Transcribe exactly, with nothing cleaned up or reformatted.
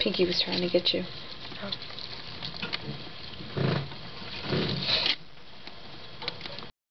think he was trying to get you. Oh.